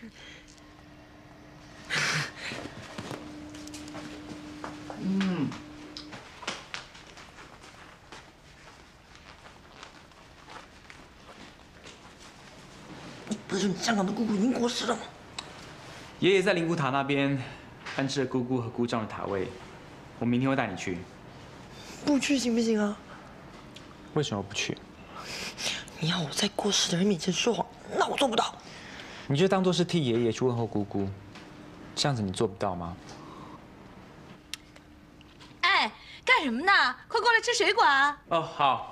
不是你香港的姑姑已经过世了吗？ 爷爷在灵骨塔那边安置了姑姑和姑丈的塔位，我明天会带你去。 不去行不行啊？ 为什么不去？ 你要我在过世的人面前说谎，那我做不到。 你就当做是替爷爷去问候姑姑，这样子你做不到吗？ 哎，干什么呢？快过来吃水果啊！ 哦，好。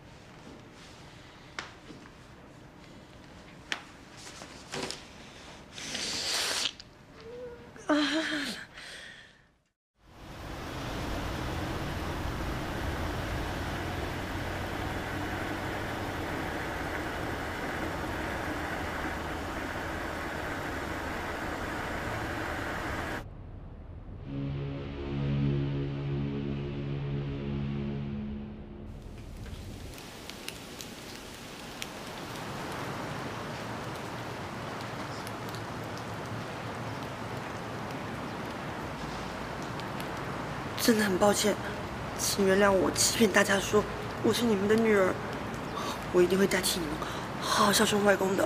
真的很抱歉，请原谅我欺骗大家说我是你们的女儿，我一定会代替你们好好孝顺外公的。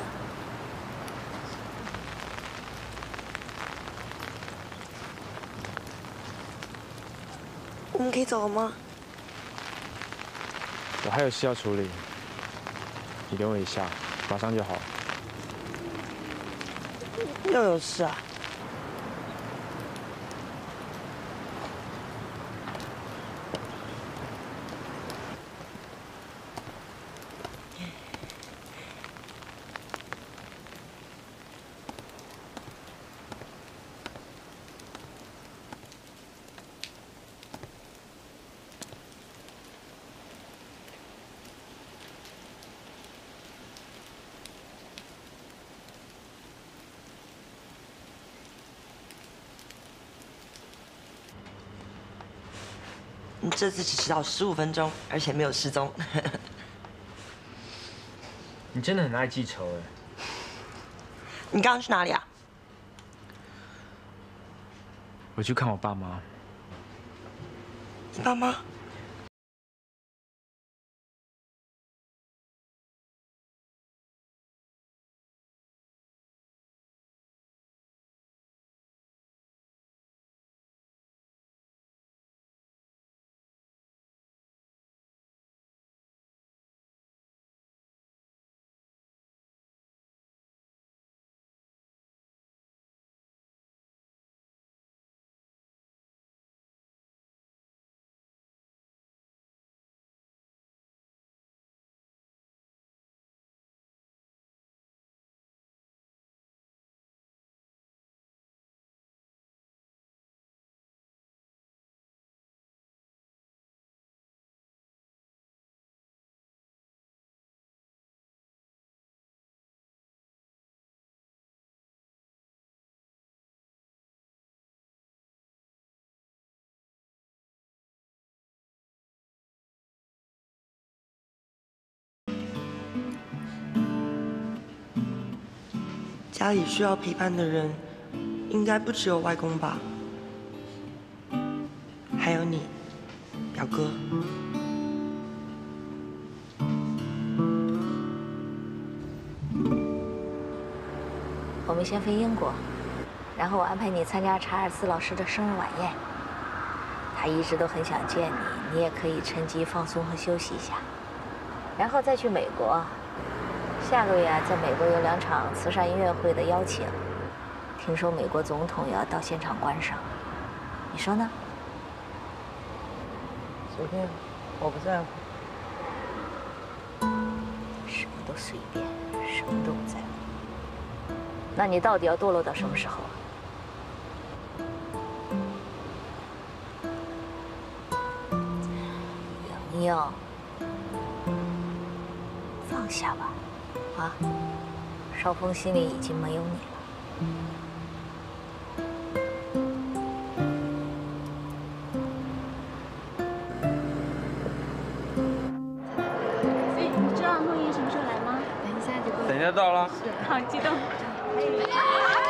我们可以走了吗？ 我还有事要处理，你等我一下，马上就好。 又有事啊？你这次只迟到15分钟，而且没有失踪。 你真的很爱记仇哎。 你刚刚去哪里啊？ 我去看我爸妈。 你爸妈？家里需要陪伴的人，应该不只有外公吧？还有你，表哥。 我们先飞英国，然后我安排你参加查尔斯老师的生日晚宴。他一直都很想见你，你也可以趁机放松和休息一下。然后再去美国。下个月在美国有2场慈善音乐会的邀请，听说美国总统也要到现场观赏，你说呢？ 随便，我不在乎。 什么都随便，什么都不在乎。那你到底要堕落到什么时候啊？杨英，放下吧。啊，少峰心里已经没有你了。 哎，你知道梦莹什么时候来吗？ 等一下到了。 是，好激动。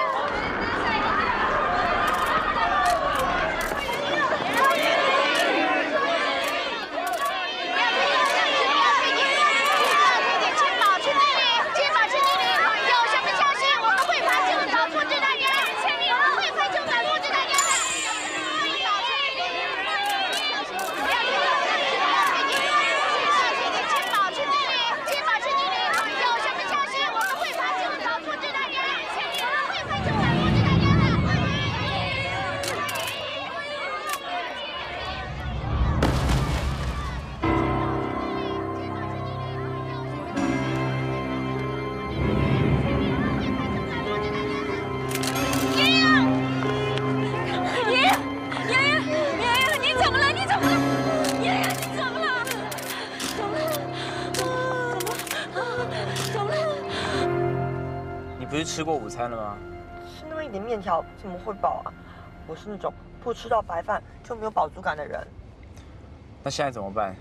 吃过午餐了吗？ 吃那么一点面条怎么会饱啊？我是那种不吃到白饭就没有饱足感的人。 那现在怎么办？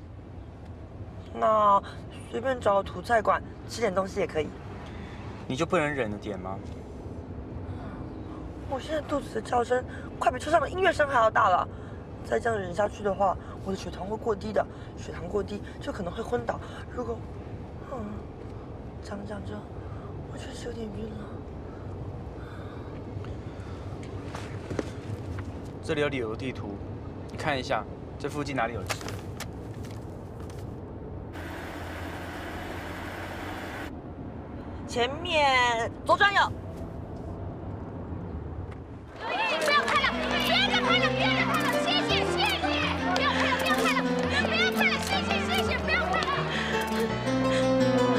那随便找个土菜馆吃点东西也可以。 你就不能忍着点吗？ 我现在肚子的叫声快比车上的音乐声还要大了，再这样忍下去的话，我的血糖会过低的。血糖过低就可能会昏倒。如果，讲着讲着，我确实有点晕了。 这里有旅游地图，你看一下，这附近哪里有吃？ 前面左转有。 不要拍了，别再拍了，别再拍了，谢谢谢谢，不要拍了，不要拍了，不要拍了，谢谢谢谢，不要拍了。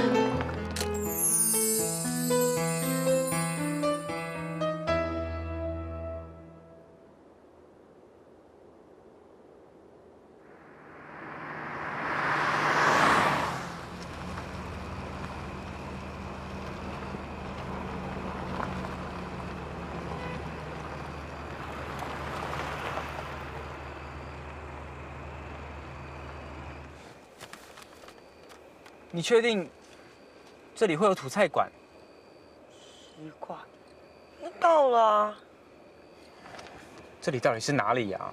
你确定这里会有土菜馆？ 奇怪，那到了啊。 这里到底是哪里呀？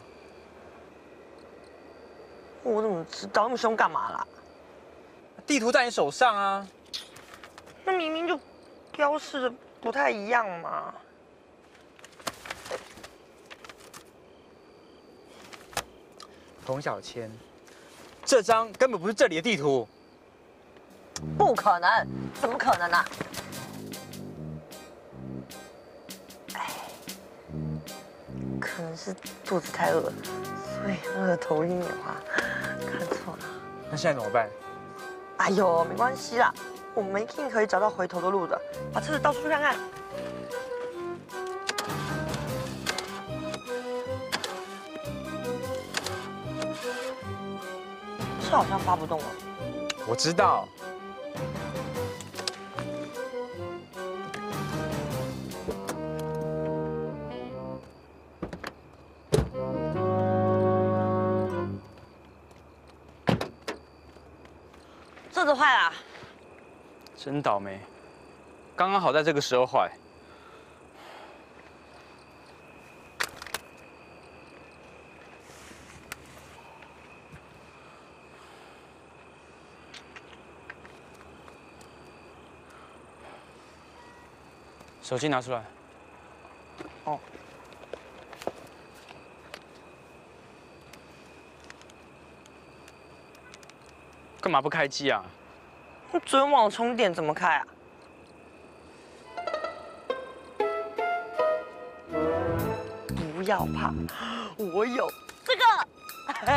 我怎么知道？那么凶干嘛啦？ 地图在你手上啊。 那明明就标示的不太一样嘛。 彭小千，这张根本不是这里的地图。 不可能，怎么可能呢？哎，可能是肚子太饿，所以饿头晕眼花，看错了。 那现在怎么办？ 哎呦，没关系啦，我们一定可以找到回头的路的。把车子倒出去看看。车好像发不动了。 我知道。 车子坏了。 真倒霉，刚刚好在这个时候坏。手机拿出来。 哦。 干嘛不开机啊？ 昨天忘了充电，怎么开啊？不要怕，我有这个。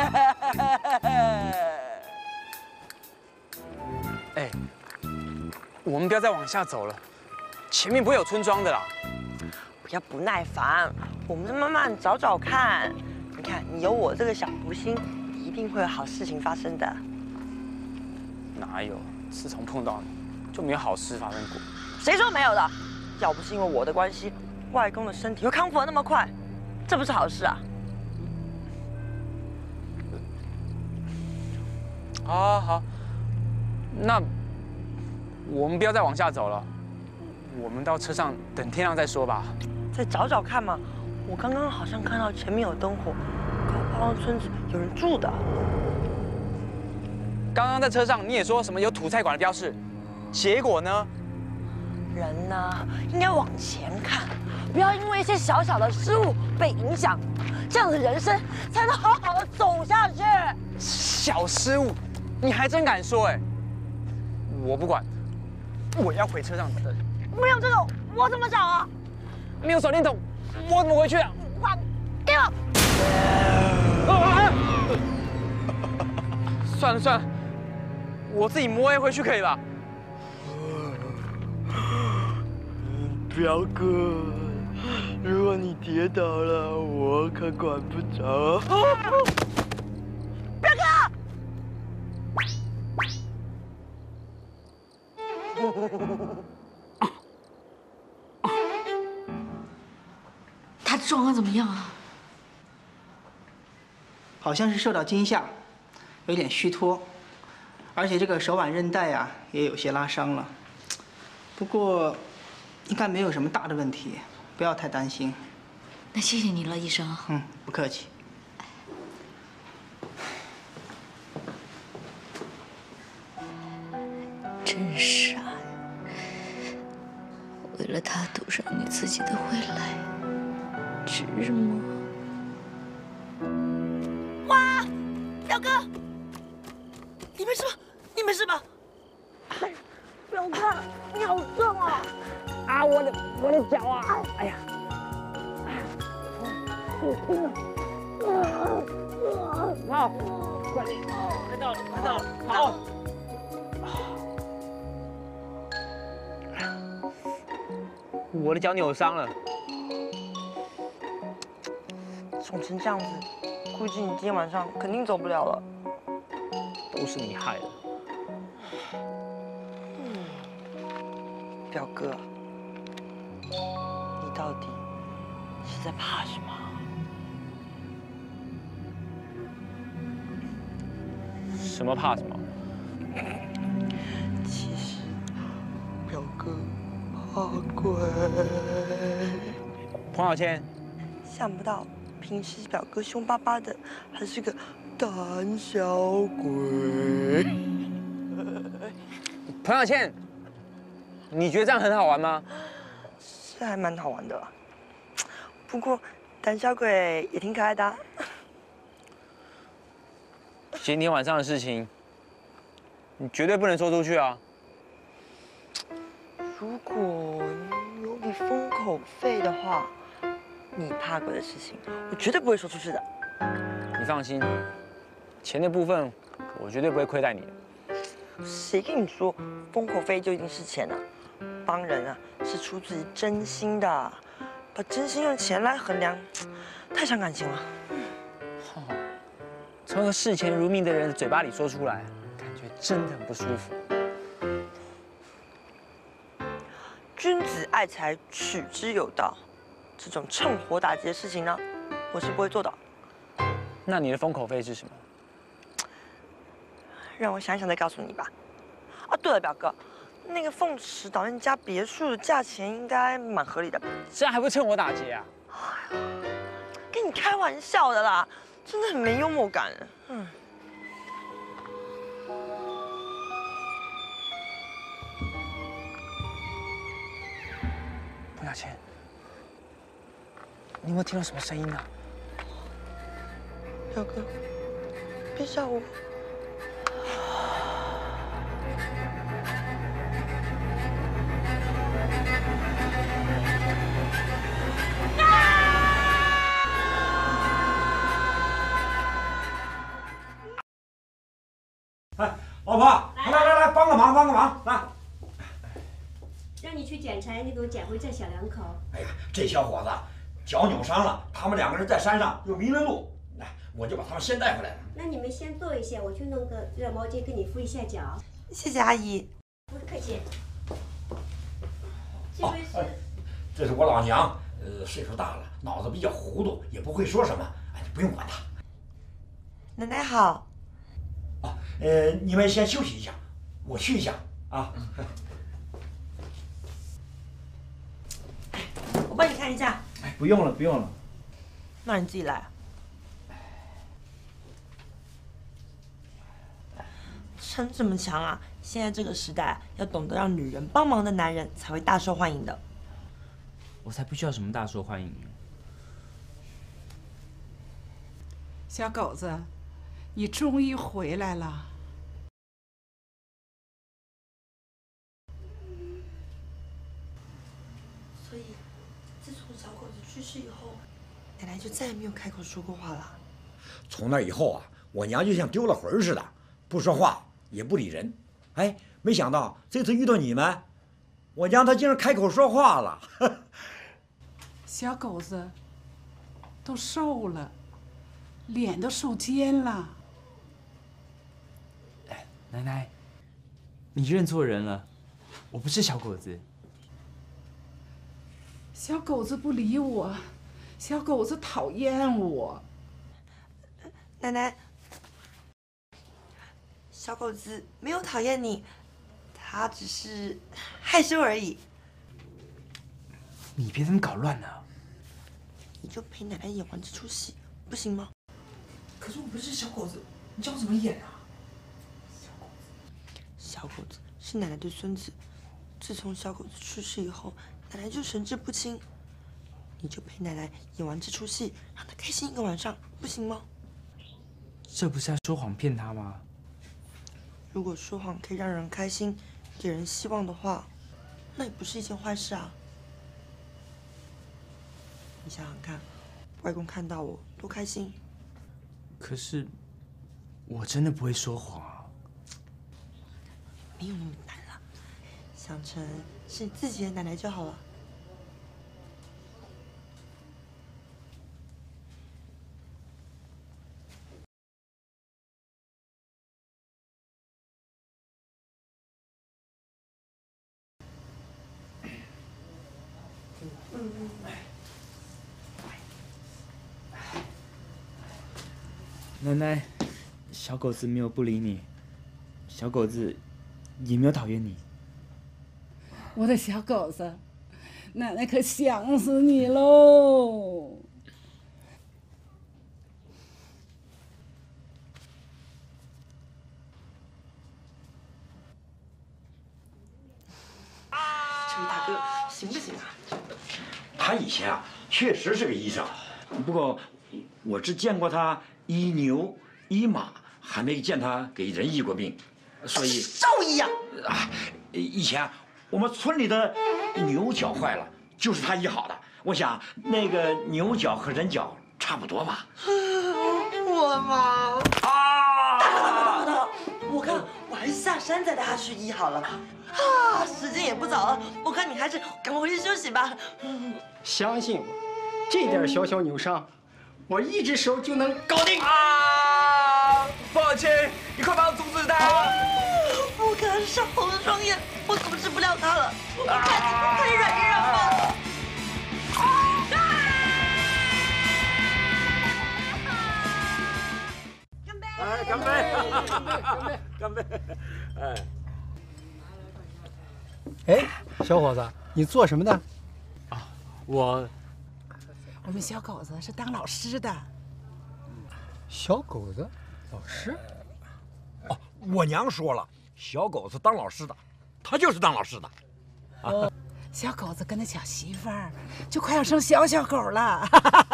哎，我们不要再往下走了，前面不会有村庄的啦。 不要不耐烦，我们就慢慢找找看。你看，你有我这个小福星，一定会有好事情发生的。 哪有？自从碰到你，就没有好事发生过。 谁说没有的？要不是因为我的关系，外公的身体会康复得那么快，这不是好事啊！ 好，好，那我们不要再往下走了，我们到车上等天亮再说吧。 再找找看嘛，我刚刚好像看到前面有灯火，搞不好村子有人住的。 刚刚在车上你也说什么有土菜馆的标示，结果呢？ 人呢，应该往前看，不要因为一些小小的失误被影响，这样子人生才能好好的走下去。 小失误，你还真敢说哎！我不管，我要回车上等。 没有这个，我怎么找啊？ 没有手电筒，我怎么回去啊？ 还给我！ 算了算了，我自己摸黑回去可以吧？ 表哥，如果你跌倒了，我可管不着。 表哥！ 状况怎么样啊？ 好像是受到惊吓，有点虚脱，而且这个手腕韧带啊也有些拉伤了。不过，应该没有什么大的问题，不要太担心。 那谢谢你了，医生。 不客气。 真傻呀！为了他赌上你自己的未来，值吗？ 哇，表哥，你没事吧？你没事吧？表哥，你好重啊！ 啊，我的脚啊！哎呀，好，快到了，快到了，好。我的脚扭伤了。 肿成这样子，估计你今天晚上肯定走不了了。 都是你害的。 表哥，你到底是在怕什么？ 什么怕什么？ 其实，表哥怕鬼。 彭小千， 想不到平时表哥凶巴巴的，还是个胆小鬼。 彭小千，你觉得这样很好玩吗？ 是还蛮好玩的，不过胆小鬼也挺可爱的啊。 今天晚上的事情，你绝对不能说出去啊！ 如果有笔封口费的话，你怕鬼的事情，我绝对不会说出去的。 你放心，钱的部分我绝对不会亏待你的。 谁跟你说封口费就一定是钱啊？帮人啊是出自于真心的，把真心用钱来衡量，太伤感情了。 从一个视钱如命的人的嘴巴里说出来，感觉真的很不舒服。 君子爱财，取之有道。这种趁火打劫的事情呢，我是不会做的。 那你的封口费是什么？ 让我想一想再告诉你吧。啊，对了，表哥，那个凤池岛那家别墅的价钱应该蛮合理的吧？ 这还不趁火打劫啊？ 哎呀，跟你开玩笑的啦，真的很没幽默感。 彭小千，你有没有听到什么声音啊？ 表哥，别吓我。 哎，老婆，来，帮个忙，来。 让你去捡柴，你给我捡回这小两口。 哎呀，这小伙子脚扭伤了，他们两个人在山上又迷了路，来，我就把他们先带回来了。 那你们先坐一下，我去弄个热毛巾给你敷一下脚。 谢谢阿姨。 不客气。这位是， 这是我老娘，岁数大了，脑子比较糊涂，也不会说什么，哎，你不用管她。 奶奶好。 你们先休息一下，我去一下啊。 我帮你看一下。 哎，不用了。 那你自己来。撑这么强啊！现在这个时代，要懂得让女人帮忙的男人才会大受欢迎的。 我才不需要什么大受欢迎。 小狗子，你终于回来了。 所以，自从小狗子去世以后，奶奶就再也没有开口说过话了。 从那以后啊，我娘就像丢了魂似的，不说话也不理人。哎，没想到这次遇到你们，我娘她竟然开口说话了。 小狗子都瘦了，脸都瘦尖了。 奶奶，你认错人了，我不是小狗子。 小狗子不理我， 小狗子讨厌我。 奶奶，小狗子没有讨厌你，它只是害羞而已。 你别这么搞乱了。 你就陪奶奶演完这出戏，不行吗？ 可是我不是小狗子，你叫我怎么演啊？ 小狗子是奶奶的孙子，自从小狗子去世以后，奶奶就神志不清。你就陪奶奶演完这出戏，让她开心一个晚上，不行吗？ 这不是在说谎骗他吗？ 如果说谎可以让人开心，给人希望的话，那也不是一件坏事啊。你想想看，外公看到我多开心。 可是，我真的不会说谎啊。 没有那么难了，想成是你自己的奶奶就好了。 奶奶，小狗子没有不理你，小狗子也没有讨厌你。 我的小狗子，奶奶可想死你喽！ 这位大哥，行不行啊？ 他以前啊，确实是个医生，不过我只见过他医牛、医马，还没见他给人医过病，所以兽医呀！ 啊，以前我们村里的牛脚坏了，就是他医好的。我想那个牛脚和人脚差不多嘛。 我嘛啊！大哥，我看我还是下山再带他去医好了。啊，时间也不早了，我看你还是赶快回去休息吧。 相信我，这点小小扭伤，我一只手就能搞定。 啊！抱歉，你快帮我阻止他！ 不敢杀红了双眼，我阻止不了他了。快点软一软吧。 哎，干杯！干杯！哎。 哎，小伙子，你做什么的？ 啊，我们小狗子是当老师的。 小狗子，老师？ 哦，我娘说了，小狗子当老师的，他就是当老师的。 哦，小狗子跟那小媳妇儿就快要生小狗了。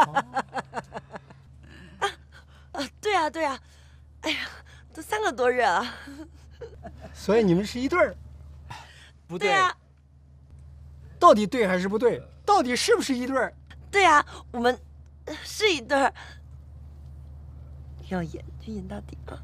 对啊，对啊，哎呀，都3个多月了。 所以你们是一对儿？ 不对。 对啊。 到底对还是不对？到底是不是一对儿？ 对啊，我们是一对儿。要演就演到底啊！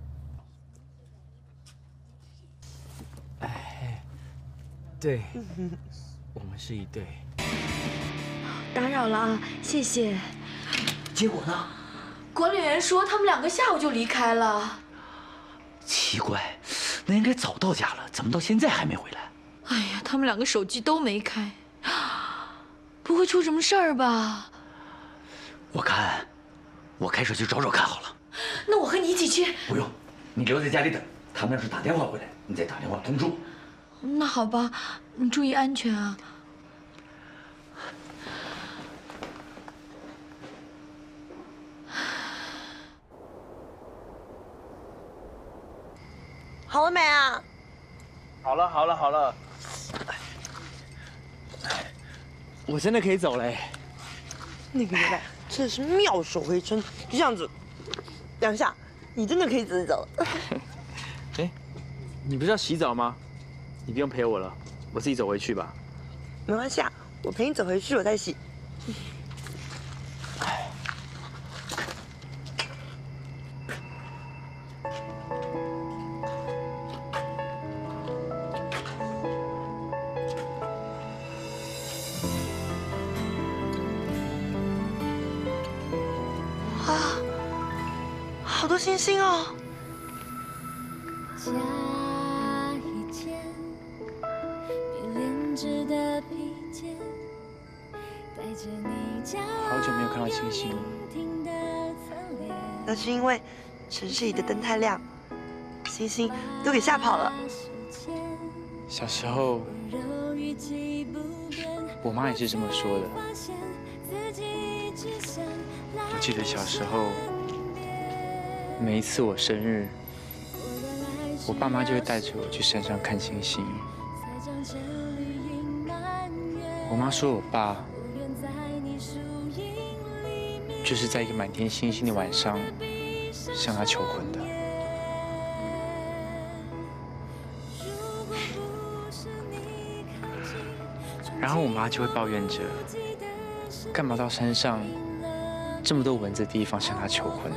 哎，对，我们是一对。 打扰了啊，谢谢。 结果呢？ 管理员说他们2个下午就离开了。 奇怪，那应该早到家了，怎么到现在还没回来？ 哎呀，他们2个手机都没开，不会出什么事儿吧？ 我看，我开车去找找看好了。 那我和你一起去。 不用，你留在家里等，他们要是打电话回来，你再打电话通知我。 那好吧，你注意安全啊。 好了没啊？ 好了，好了，好了。我真的可以走嘞。 那个奶奶真的是妙手回春，就这样子2下，你真的可以自己走了。 哎，你不是要洗澡吗？你不用陪我了，我自己走回去吧。 没关系啊，我陪你走回去，我再洗。哇，好多星星哦！ 加一件别炼制的披肩，带好久没有看到星星了。 那是因为城市里的灯太亮，星星都给吓跑了。 小时候，我妈也是这么说的。我记得小时候，每一次我生日，我爸妈就会带着我去山上看星星。我妈说我爸就是在一个满天星星的晚上向她求婚的。然后我妈就会抱怨着，干嘛到山上这么多蚊子的地方向她求婚，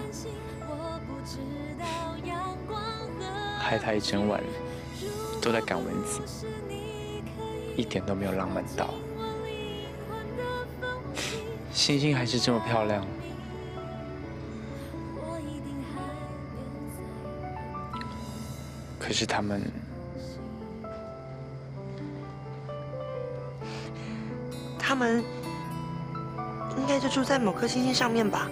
害她一整晚都在赶蚊子，一点都没有浪漫到。星星还是这么漂亮，可是他们应该就住在某颗星星上面吧。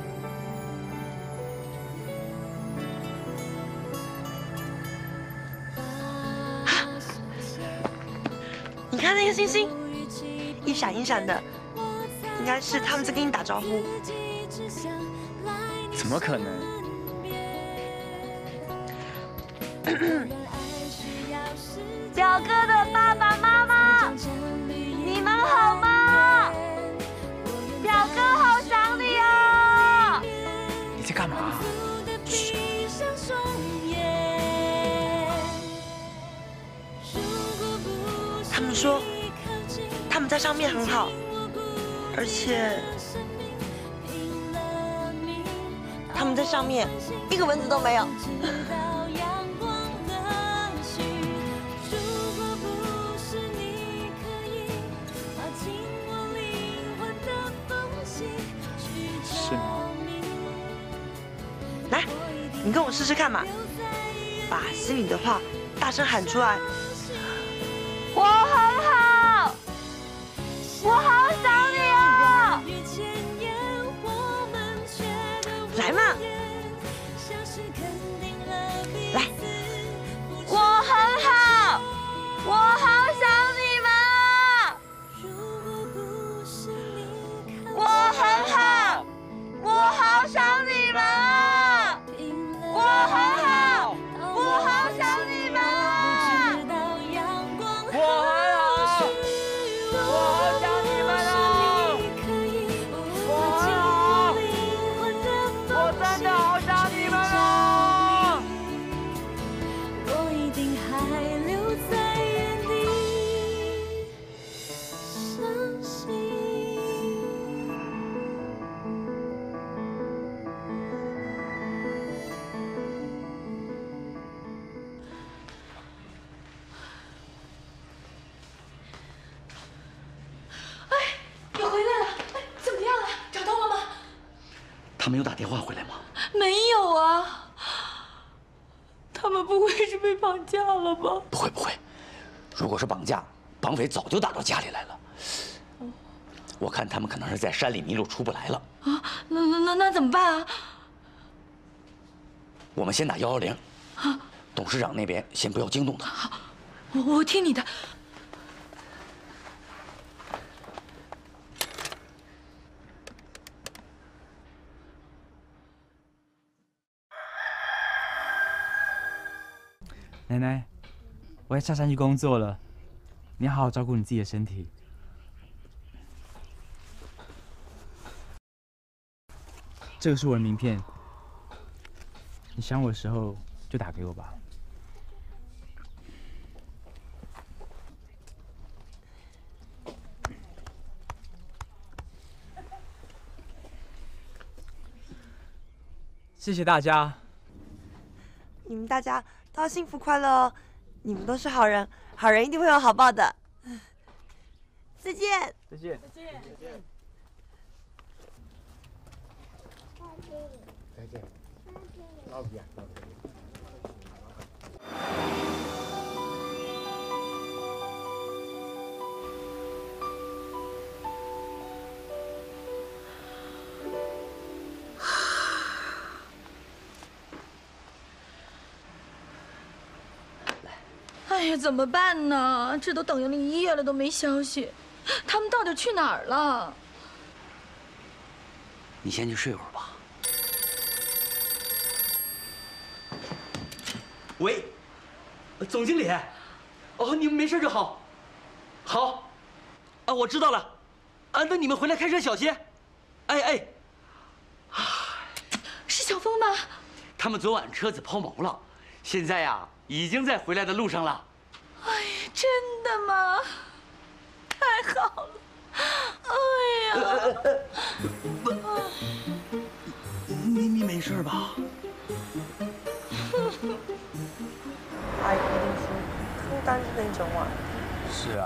你看那个星星，一闪一闪的，应该是他们在跟你打招呼。 怎么可能？ 表哥的爸爸妈妈，你们好吗？表哥好想你啊！ 你在干嘛？ 他们说他们在上面很好，而且他们在上面一个蚊子都没有。 是吗？ 来，你跟我试试看嘛，把心里的话大声喊出来。 我很好，我好想你啊！ 来嘛，来， 我很好，我好想你们。我很好，我好想你们。我很好，我好想你们。 我很好，我好想你们啊！我很好，我真的好想你们啊！ 我一定还留在原地，相信。 你回来了，哎，怎么样了？找到了吗？ 他们有打电话回来吗？ 没有啊。他们不会是被绑架了吧？ 不会不会，如果是绑架，绑匪早就打到家里来了。我看他们可能是在山里迷路出不来了。 啊，那怎么办啊？ 我们先打110。 啊， 董事长那边先不要惊动他。 好，我听你的。 奶奶，我要下山去工作了，你要好好照顾你自己的身体。这个是我的名片，你想我的时候就打给我吧。谢谢大家。 你们大家都要幸福快乐哦！你们都是好人，好人一定会有好报的。再见。 再见。 再见。 再见。老皮啊，老皮。 呀，怎么办呢？这都等了1夜了，都没消息，他们到底去哪儿了？ 你先去睡会儿吧。喂，总经理，哦，你们没事就好。好，啊，我知道了。啊，那你们回来开车小心。哎。 是小峰吗？ 他们昨晚车子抛锚了，现在呀，已经在回来的路上了。 哎呀，真的吗？太好了！哎呀， 你没事吧？ 阿姨一定说空单是那一整晚。 是啊。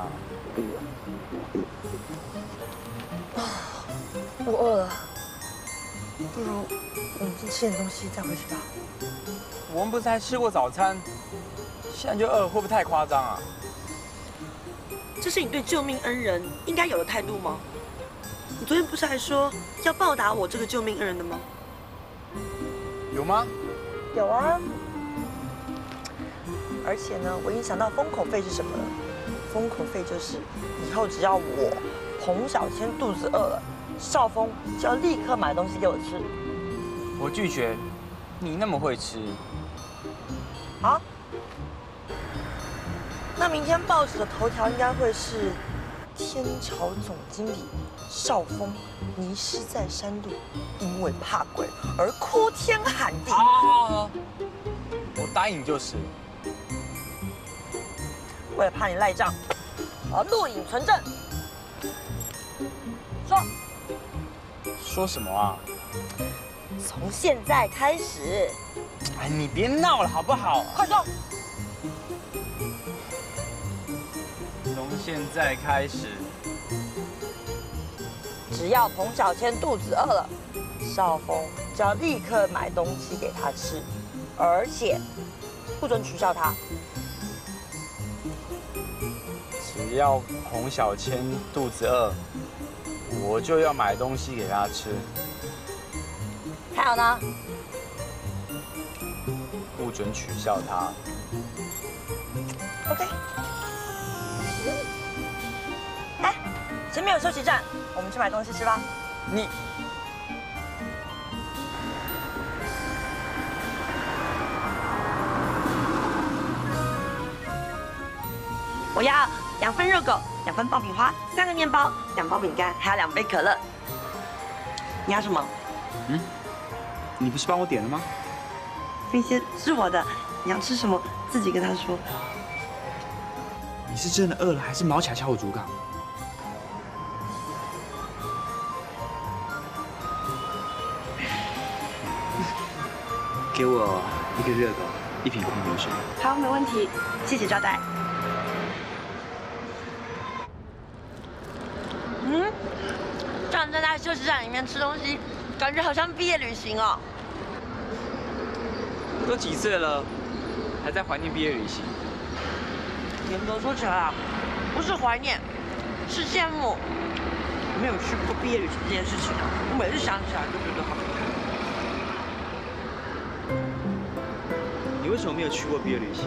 我饿了，不如我们先吃点东西再回去吧。 我们不是才吃过早餐，现在就饿，会不会太夸张啊？ 这是你对救命恩人应该有的态度吗？你昨天不是还说要报答我这个救命恩人的吗？ 有吗？ 有啊。而且呢，我已经想到封口费是什么了。封口费就是以后只要我彭小千肚子饿了，少峰就要立刻买东西给我吃。 我拒绝，你那么会吃。 啊？那明天报纸的头条应该会是天朝总经理少峰迷失在山路，因为怕鬼而哭天喊地。 好，我答应就是。 为了怕你赖账，我要录影存证。 说什么啊？ 从现在开始。 哎，你别闹了好不好？ 快说。 从现在开始， 只要彭小千肚子饿了，少峰就要立刻买东西给他吃，而且不准取笑他。 只要彭小千肚子饿，我就要买东西给他吃。 还有呢？ 不准取笑他。 OK。哎，前面有休息站，我们去买东西吃吧。 你。 我要2份热狗，2份爆米花，3个面包，2包饼干，还有2杯可乐。你要什么？ 你不是帮我点了吗？ 那些是我的，你要吃什么自己跟他说。 你是真的饿了，还是毛卡敲我竹杠？给我1个热狗，1瓶矿泉水。 好，没问题，谢谢招待。这样在休息站里面吃东西，感觉好像毕业旅行哦。 都几岁了，还在怀念毕业旅行？ 严格说起来啊，不是怀念，是羡慕。我没有去过毕业旅行这件事情啊，我每次想起来都觉得好遗憾。 你为什么没有去过毕业旅行？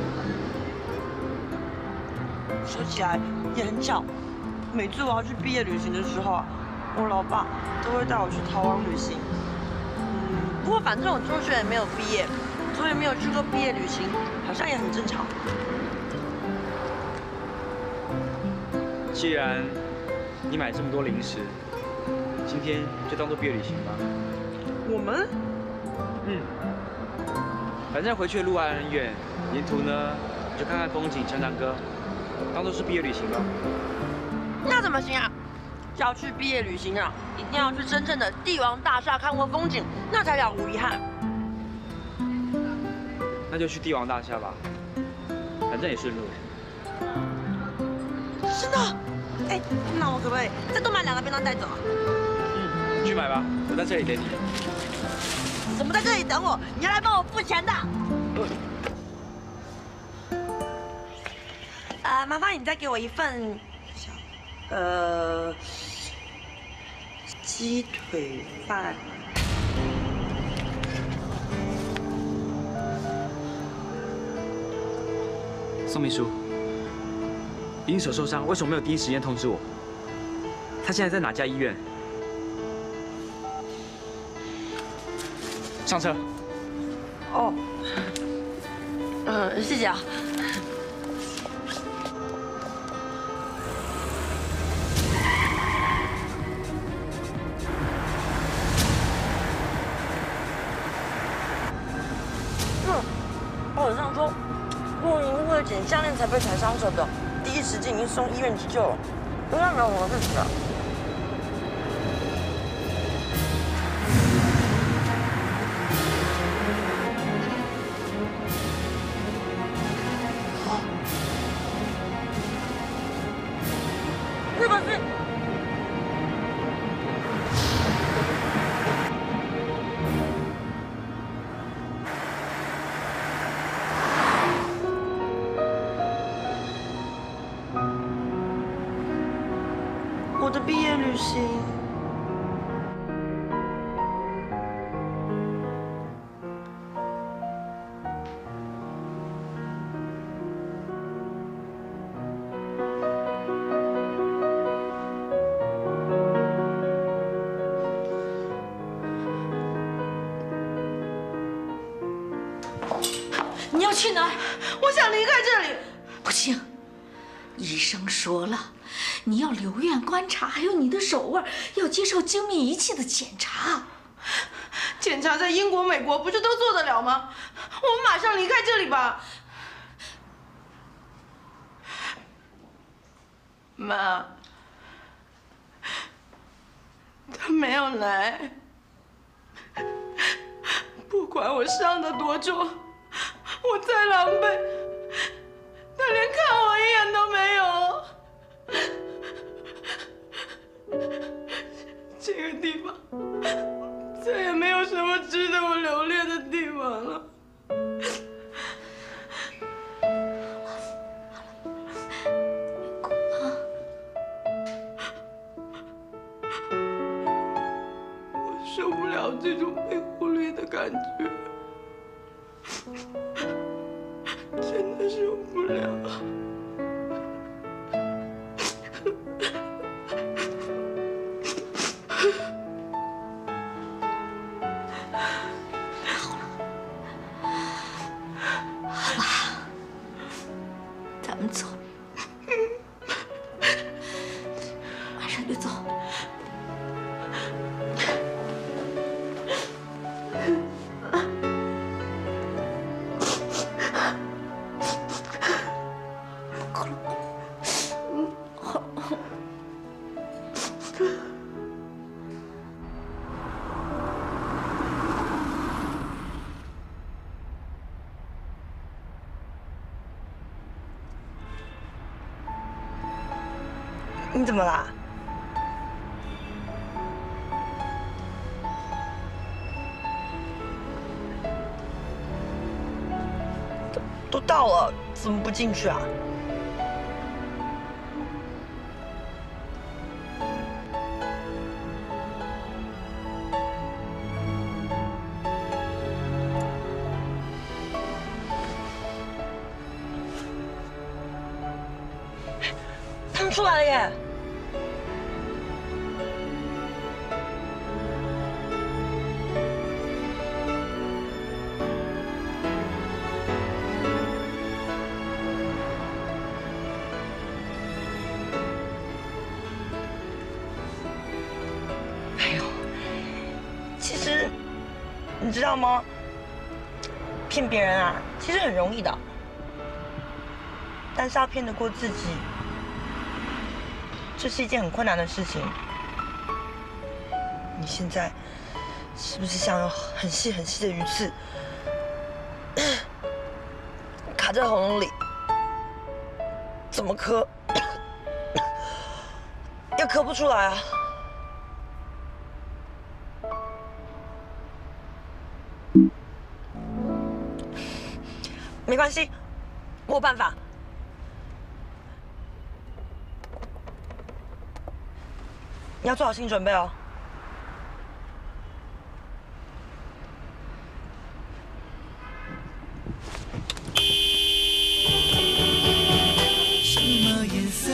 说起来也很巧，每次我要去毕业旅行的时候啊，我老爸都会带我去逃亡旅行。不过反正我中学也没有毕业，所以没有去过毕业旅行，好像也很正常。 既然你买这么多零食，今天就当做毕业旅行吧。 我们？ 反正回去的路还很远，沿途呢你就看看风景，唱唱歌，当做是毕业旅行吧。 那怎么行啊？要去毕业旅行啊，一定要去真正的帝王大厦看过风景，那才了无遗憾。 那就去帝王大厦吧，反正也顺路。 真的？哎，那我可不可以再多买2个便当带走啊？ 去买吧，我在这里等你。 怎么在这里等我？你要来帮我付钱的。麻烦你再给我1份，鸡腿饭。 宋秘书， 银手受伤，为什么没有第一时间通知我？他现在在哪家医院？上车。 哦。谢谢啊。我上说，陆莹为了捡项链才被踩伤着的，第一时间已经送医院急救了，应该没有什么事情了。这个是。我的毕业旅行。 你要去哪儿？ 我想离开这里。 不行，医生说了。 你要留院观察，还有你的手腕要接受精密仪器的检查。 检查在英国、美国不是都做得了吗？我们马上离开这里吧。妈，他没有来。不管我伤得多重，我再狼狈，他连看我一眼都没有。 这个地方再也没有什么值得我留恋的地方了。我受不了这种被忽略的感觉，真的受不了。 走，马上就走。 你怎么啦？都到了，怎么不进去啊？他们出来了耶！ 你知道吗？骗别人啊，其实很容易的，但是要骗得过自己，这是一件很困难的事情。你现在是不是像有很细很细的鱼刺卡在喉咙里？怎么咳也咳不出来啊？ 没关系，我有办法。你要做好心理准备哦。 什么颜色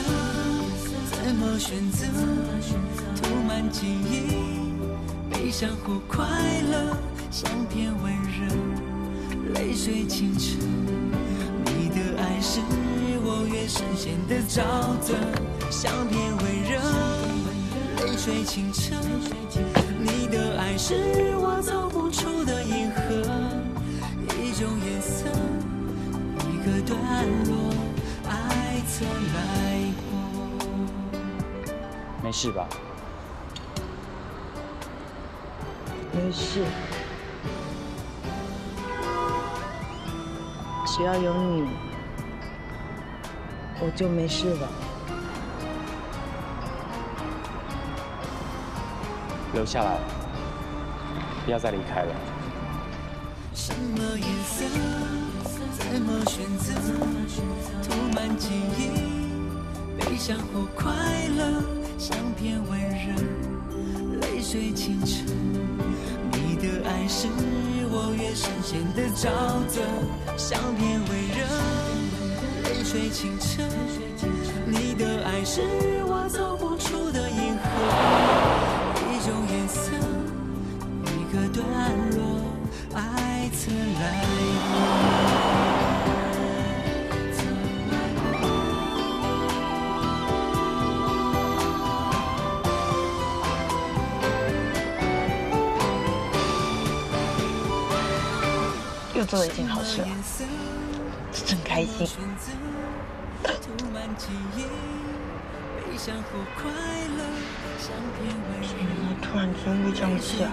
选择，涂满记忆，悲伤或快乐，相片温热，泪水清澈。你的爱是我越深陷的沼泽，相片温热，泪水清澈。你的爱是我走不出的银河，一种颜色，一个段落，爱曾来过。 没事吧？ 没事，只要有你，我就没事了。 留下来，不要再离开了。 什么颜色？怎么选择？涂满记忆，悲伤或快乐，相片温热，泪水清澈。你的爱是我越深陷的沼泽，相片温热，泪水清澈。你的爱是我走不出的银河。一种颜色，一个段落，爱曾来又做了一件好事了，真开心。突然间会这样吃啊？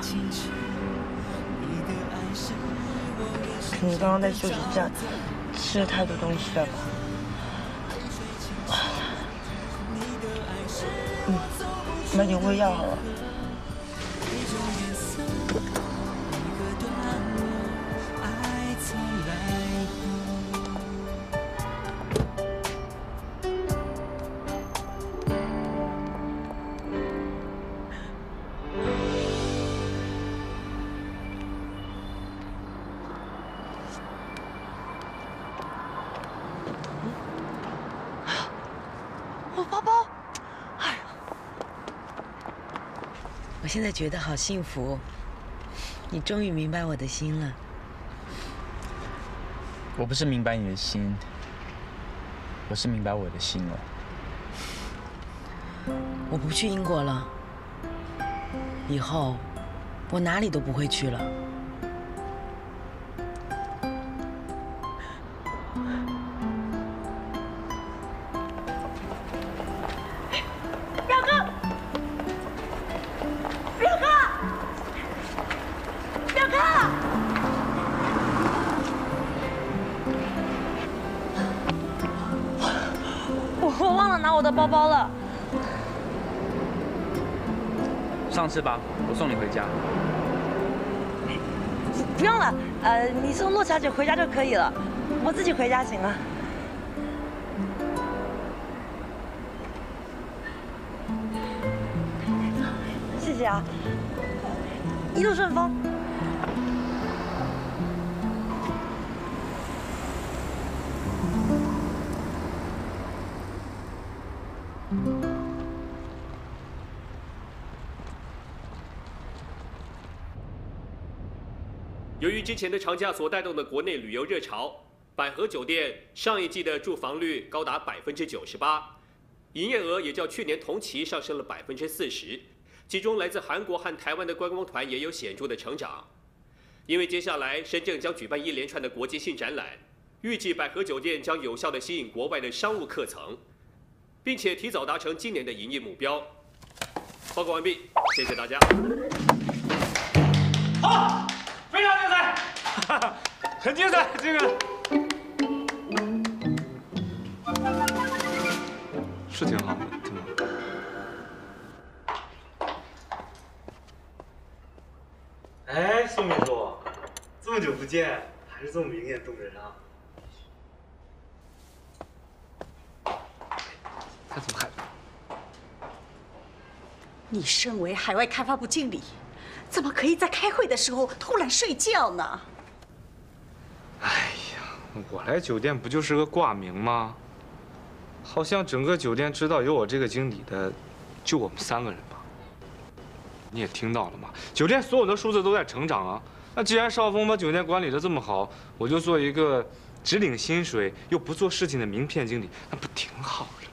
可能刚刚在休息站吃了太多东西了吧？买点胃药好了。 我现在觉得好幸福，你终于明白我的心了。 我不是明白你的心，我是明白我的心了。 我不去英国了，以后我哪里都不会去了。 表哥，表哥，表哥！我忘了拿我的包包了。 上车吧，我送你回家。 不用了，你送洛小姐回家就可以了，我自己回家行了。谢谢啊，一路顺风。 由于之前的长假所带动的国内旅游热潮，百合酒店上一季的住房率高达98%，营业额也较去年同期上升了40%，其中来自韩国和台湾的观光团也有显著的成长。因为接下来深圳将举办一连串的国际性展览，预计百合酒店将有效地吸引国外的商务客层，并且提早达成今年的营业目标。报告完毕，谢谢大家。 好。非常精彩，很精彩，这个是挺好的，挺好的。 哎，宋秘书，这么久不见，还是这么明艳动人啊！ 他怎么还？ 你身为海外开发部经理，怎么可以在开会的时候突然睡觉呢？ 哎呀，我来酒店不就是个挂名吗？好像整个酒店知道有我这个经理的， 就我们3个人吧。你也听到了嘛，酒店所有的数字都在成长啊。那既然少峰把酒店管理得这么好，我就做一个只领薪水又不做事情的名片经理，那不挺好的？